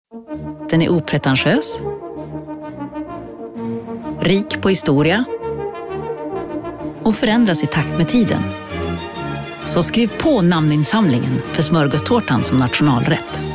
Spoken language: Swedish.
Den är opretentiös, rik på historia och förändras i takt med tiden. Så skriv på namninsamlingen för smörgåstårtan som nationalrätt.